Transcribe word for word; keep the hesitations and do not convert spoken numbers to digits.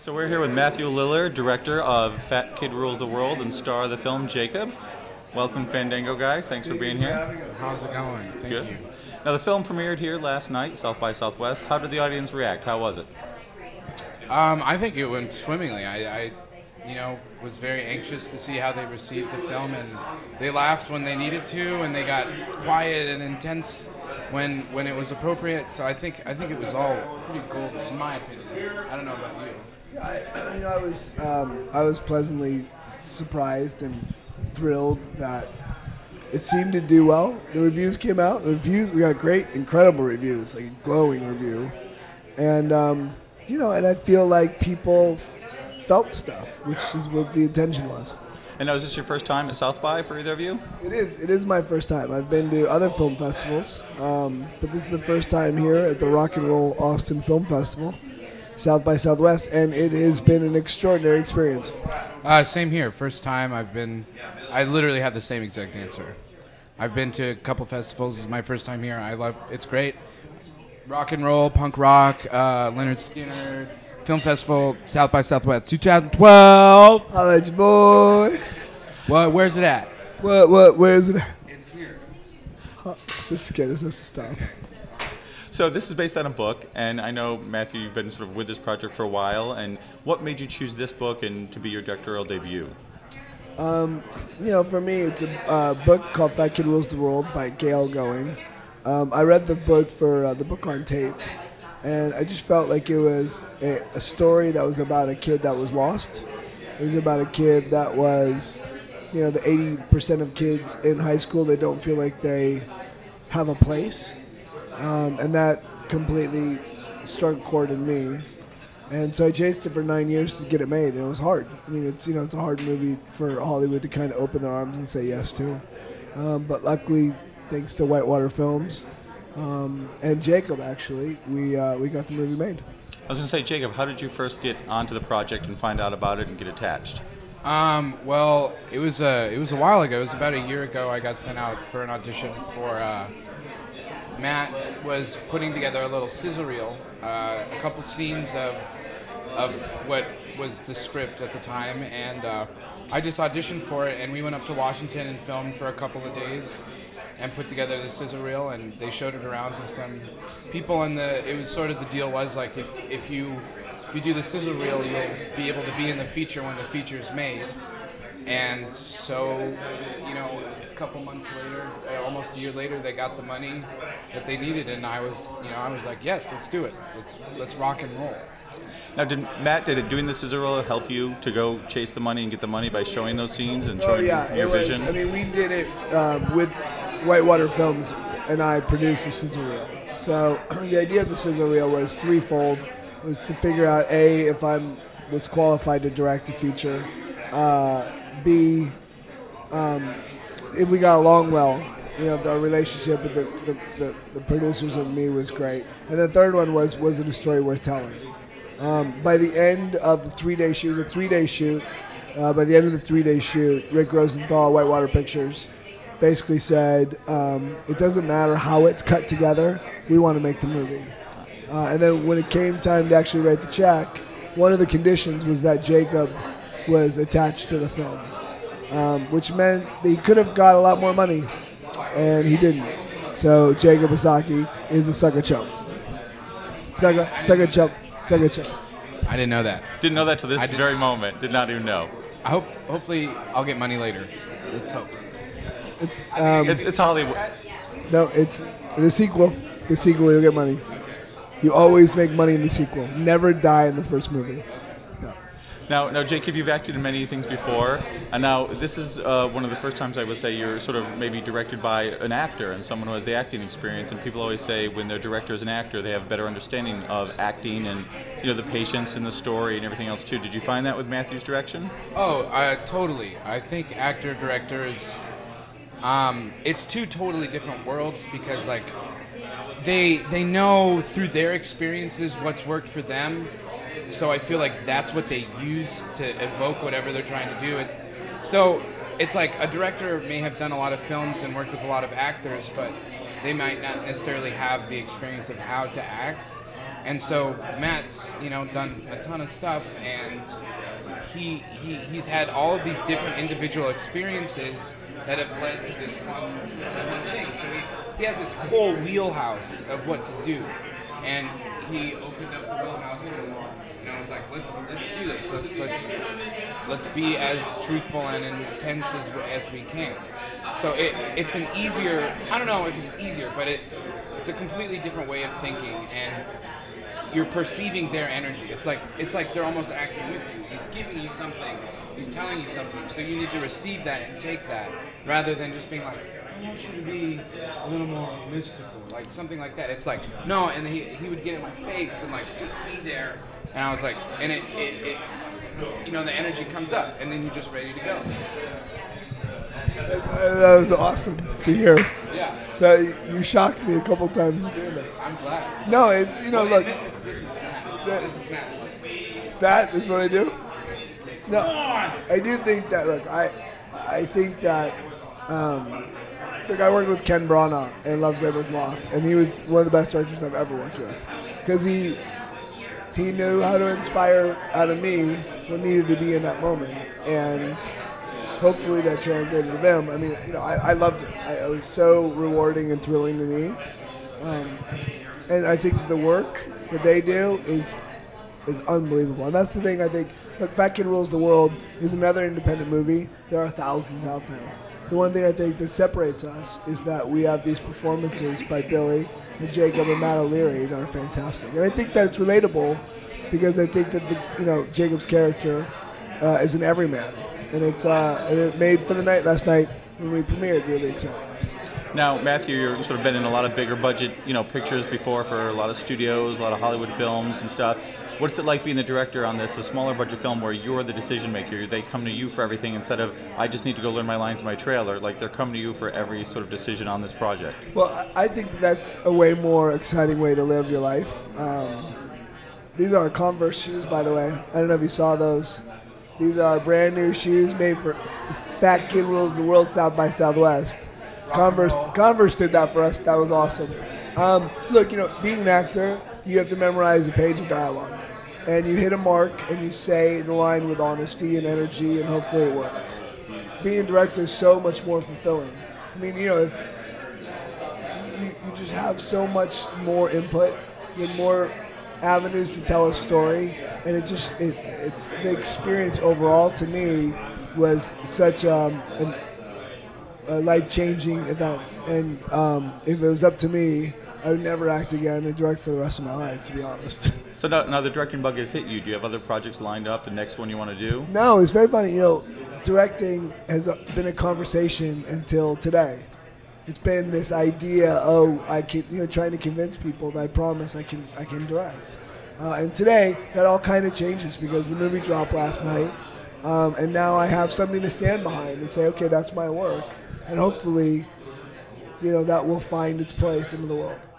So we're here with Matthew Lillard, director of Fat Kid Rules the World and star of the film Jacob. Welcome, Fandango guys. Thanks for being here. How's it going? Thank Good. you. Now, the film premiered here last night, South by Southwest. How did the audience react? How was it? Um, I think it went swimmingly. I, I, you know, was very anxious to see how they received the film, and they laughed when they needed to, and they got quiet and intense when when it was appropriate. So I think I think it was all pretty golden, in my opinion. I don't know about you. Yeah, I, you know, I was um, I was pleasantly surprised and thrilled that it seemed to do well. The reviews came out. The reviews we got great, incredible reviews, like a glowing review, and um, you know, and I feel like people felt stuff, which is what the intention was. And now, is this your first time at South by for either of you? It is. It is my first time. I've been to other film festivals, um, but this is the first time here at the Rock and Roll Austin Film Festival, South by Southwest, and it has been an extraordinary experience. Uh, same here. First time I've been. I literally have the same exact answer. I've been to a couple festivals. This is my first time here. I love. It's great. Rock and roll, punk rock, uh, Leonard Skinner. Film Festival, South by Southwest, twenty twelve. Holla at your boy. What? Where's it at? What? What? Where is it at? It's here. Huh, this is good. This has to stop. So this is based on a book, and I know, Matthew, you've been sort of with this project for a while, and what made you choose this book and to be your directorial debut? Um, you know, for me, it's a uh, book called Fat Kid Rules the World by Gail Going. Um, I read the book for uh, the book on tape, and I just felt like it was a, a story that was about a kid that was lost. It was about a kid that was, you know, the eighty percent of kids in high school that don't feel like they have a place. Um, and that completely struck a chord in me. And so I chased it for nine years to get it made, and it was hard. I mean, it's, you know, it's a hard movie for Hollywood to kind of open their arms and say yes to. Um, but luckily, thanks to Whitewater Films, Um, and Jacob, actually, we uh, we got the movie made. I was going to say, Jacob, how did you first get onto the project and find out about it and get attached? Um, well, it was a it was a while ago. It was about a year ago. I got sent out for an audition for. Uh, Matt was putting together a little sizzle reel, uh, a couple scenes of of what was the script at the time, and uh, I just auditioned for it. And we went up to Washington and filmed for a couple of days. And put together the sizzle reel, and they showed it around to some people. And the it was sort of the deal was like if if you if you do the sizzle reel, you'll be able to be in the feature when the feature's made. And so, you know, a couple months later, uh, almost a year later, they got the money that they needed, and I was, you know, I was like, yes, let's do it. Let's let's rock and roll. Now, did Matt, did it doing the scissor reel help you to go chase the money and get the money by showing those scenes and Oh showing yeah, your it was. vision? I mean, we did it um, with Whitewater Films, and I produced the sizzle reel. So the idea of the sizzle reel was threefold: it was to figure out a if I was qualified to direct a feature, uh, b um, if we got along well. You know, our relationship with the, the, the, the producers and me was great. And the third one was was it a story worth telling? Um, by the end of the three-day shoot, it was a three-day shoot. Uh, by the end of the three-day shoot, Rick Rosenthal, Whitewater Pictures, basically said, um, it doesn't matter how it's cut together, we want to make the movie. Uh, and then when it came time to actually write the check, one of the conditions was that Jacob was attached to the film, um, which meant that he could have got a lot more money, and he didn't. So Jacob Asaki is a sucker chump. Sucker, sucker chump, sucker chump. I didn't know that. Didn't know that to this I did- very moment. Did not even know. I hope, hopefully, I'll get money later. Let's hope. It's um, It's, it's Hollywood. no, it's the sequel. The sequel, you'll get money. You always make money in the sequel. Never die in the first movie. No. Now, now, Jacob, you've acted in many things before, and now this is uh, one of the first times I would say you're sort of maybe directed by an actor and someone who has the acting experience. And people always say when their director is an actor, they have a better understanding of acting and, you know, the patience and the story and everything else too. Did you find that with Matthew's direction? Oh, uh, totally. I think actor director is. Um, it's two totally different worlds because like they they know through their experiences what's worked for them. So I feel like that's what they use to evoke whatever they're trying to do. It's so it's like a director may have done a lot of films and worked with a lot of actors, but they might not necessarily have the experience of how to act. And so Matt's, you know, done a ton of stuff, and he, he he's had all of these different individual experiences that have led to this one, this one thing. So he, he has this whole wheelhouse of what to do. And he opened up the wheelhouse and, you know, was like, let's let's do this. Let's let's let's be as truthful and intense as as we can. So it it's an easier, I don't know if it's easier, but it it's a completely different way of thinking, and you're perceiving their energy. It's like it's like they're almost acting with you. He's giving you something. He's telling you something. So you need to receive that and take that, rather than just being like, I want you to be a little more mystical, like something like that. It's like, no, and he he would get in my face and like just be there. And I was like, and it, it, it you know, the energy comes up, and then you're just ready to go. That was awesome to hear. Yeah. So you shocked me a couple times doing that. I'm glad. No, it's, you know, Well, look. This is, this is Matt. that- This is Matt. That is what I do. No, I do think that. Look, I, I think that. Um, look, I worked with Ken Branagh in Love's Labor's Lost, and he was one of the best directors I've ever worked with, because he, he knew how to inspire out of me what needed to be in that moment, and hopefully that translated to them. I mean, you know, I, I loved it. I, it was so rewarding and thrilling to me, um, and I think that the work that they do is. is unbelievable. And that's the thing, I think. Look, Fat Kid Rules the World is another independent movie. There are thousands out there. The one thing I think that separates us is that we have these performances by Billy and Jacob and Matt O'Leary that are fantastic. And I think that it's relatable, because I think that the, you know, Jacob's character uh, is an everyman. And it's uh, and it made for the night last night when we premiered really exciting. Now, Matthew, you've sort of been in a lot of bigger budget, you know, pictures before for a lot of studios, a lot of Hollywood films and stuff. What's it like being the director on this, a smaller budget film where you're the decision maker? They come to you for everything instead of, I just need to go learn my lines in my trailer. Like, they're coming to you for every sort of decision on this project. Well, I think that that's a way more exciting way to live your life. Um, these are Converse shoes, by the way. I don't know if you saw those. These are brand new shoes made for Fat Kid Rules the World South by Southwest. Converse, Converse did that for us. That was awesome. Um, look, you know, being an actor, you have to memorize a page of dialogue. And you hit a mark and you say the line with honesty and energy, and hopefully it works. Being a director is so much more fulfilling. I mean, you know, if you, you just have so much more input, you have more avenues to tell a story, and it just, it, it's the experience overall to me was such um, an a life-changing event, and um, if it was up to me, I would never act again and direct for the rest of my life, to be honest. So now, now the directing bug has hit you. Do you have other projects lined up, the next one you want to do? No, it's very funny. You know, directing has been a conversation until today. It's been this idea, oh, I can, you know, trying to convince people that I promise I can, I can direct. Uh, and today, that all kind of changes because the movie dropped last night, um, and now I have something to stand behind and say, okay, that's my work. And hopefully, you know, that will find its place into the world.